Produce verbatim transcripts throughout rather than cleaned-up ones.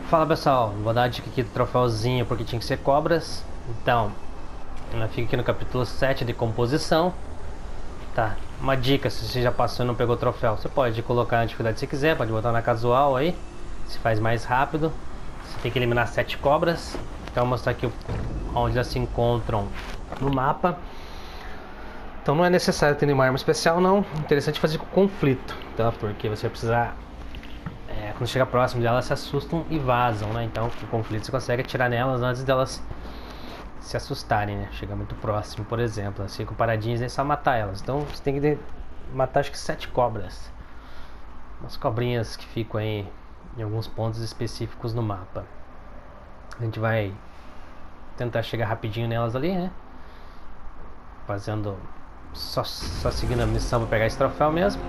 Fala pessoal, vou dar a dica aqui do troféuzinho porque tinha que ser cobras. Então, ela fica aqui no capítulo sete de composição. Tá, uma dica, se você já passou e não pegou o troféu, você pode colocar na dificuldade se quiser, pode botar na casual aí, se faz mais rápido. Você tem que eliminar sete cobras. Então vou mostrar aqui onde elas se encontram no mapa. Então não é necessário ter nenhuma arma especial não, interessante fazer com conflito, tá? Porque você vai precisar... É, quando chega próximo delas, se assustam e vazam, né? Então, com o conflito você consegue atirar nelas antes delas se assustarem, né? Chega muito próximo, por exemplo, elas ficam paradinhas e é só matar elas. Então, você tem que matar acho que sete cobras. Umas cobrinhas que ficam aí em alguns pontos específicos no mapa. A gente vai tentar chegar rapidinho nelas ali, né? Fazendo... Só, só seguindo a missão para pegar esse troféu mesmo.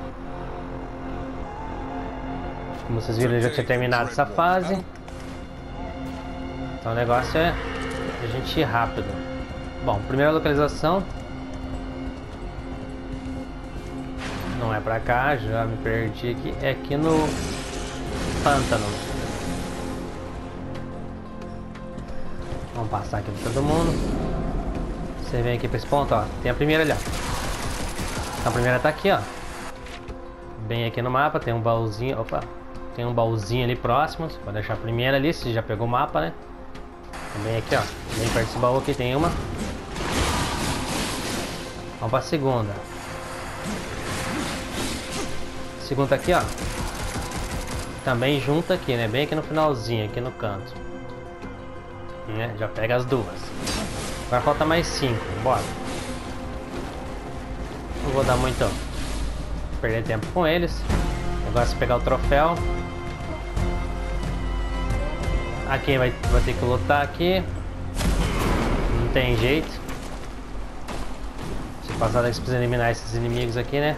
Como vocês viram, eu já tinha terminado essa fase. Então o negócio é a gente ir rápido. Bom, primeira localização não é pra cá, já me perdi aqui. É aqui no pântano. Vamos passar aqui pra todo mundo. Você vem aqui pra esse ponto, ó. Tem a primeira ali, ó. Então a primeira tá aqui, ó. Bem aqui no mapa, tem um baúzinho. Opa! Tem um baúzinho ali próximo. Você pode deixar a primeira ali, se já pegou o mapa, né? Também aqui, ó. Bem perto desse baú aqui tem uma. Vamos pra segunda. Segunda aqui, ó. Também junta aqui, né? Bem aqui no finalzinho, aqui no canto. Né? Já pega as duas. Agora falta mais cinco. Bora. Não vou dar muito perder tempo com eles. O negócio é pegar o troféu. Aqui vai, vai ter que lutar aqui. Não tem jeito. Se passar daqui, você precisa eliminar esses inimigos aqui, né?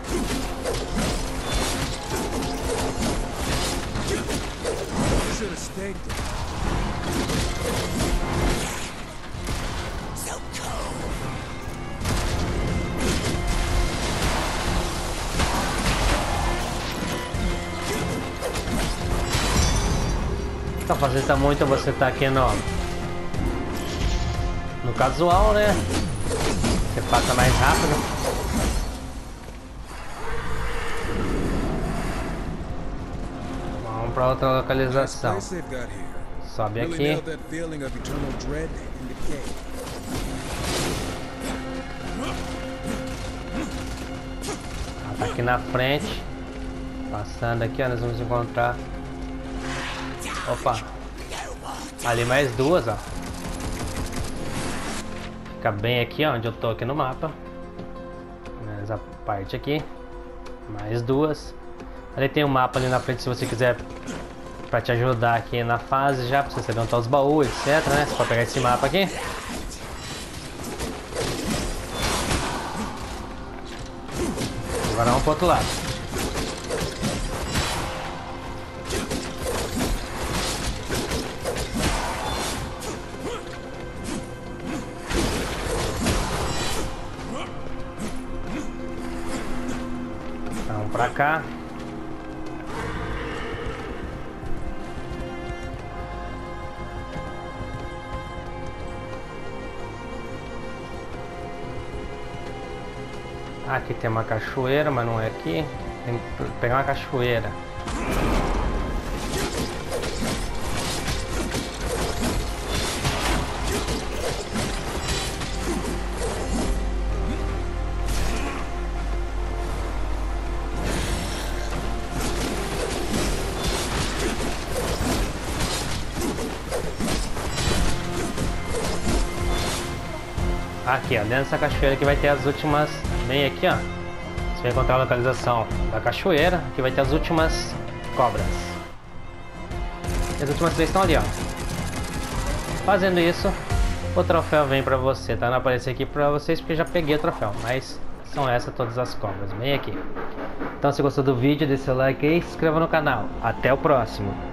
Então facilita muito você estar tá aqui no no casual, né? Você passa mais rápido. Vamos para outra localização. Sobe aqui. Ela tá aqui na frente. Passando aqui, ó, nós vamos encontrar. Opa, ali mais duas, ó. Fica bem aqui, ó, onde eu tô aqui no mapa. Nessa parte aqui. Mais duas. Ali tem um mapa ali na frente se você quiser, pra te ajudar aqui na fase já, pra você saber onde tá os baús, etc, né? Você pode pegar esse mapa aqui. Agora vamos pro outro lado. Pra cá. Aqui tem uma cachoeira, mas não é aqui. Tem que pegar uma cachoeira. Aqui, ó, dentro dessa cachoeira que vai ter as últimas. Bem aqui, ó. Você vai encontrar a localização da cachoeira, que vai ter as últimas cobras. E as últimas três estão ali, ó. Fazendo isso, o troféu vem pra você, tá? Não aparecer aqui pra vocês porque eu já peguei o troféu, mas são essas todas as cobras. Bem aqui. Então, se gostou do vídeo, deixa seu like aí e se inscreva no canal. Até o próximo.